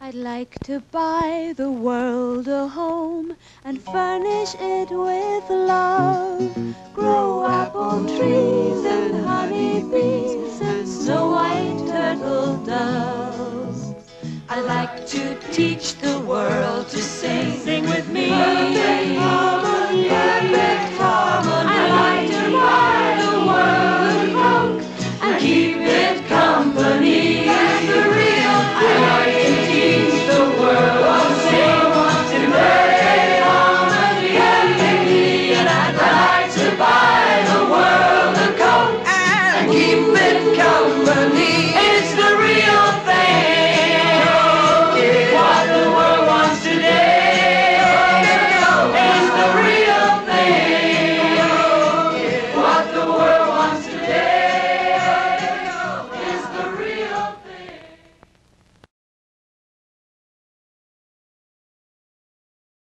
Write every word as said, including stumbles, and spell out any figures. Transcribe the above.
I'd like to buy the world a home and furnish it with love. Grow apple trees and honey bees and snow white turtle doves. I'd like to teach the world to sing. Sing with me.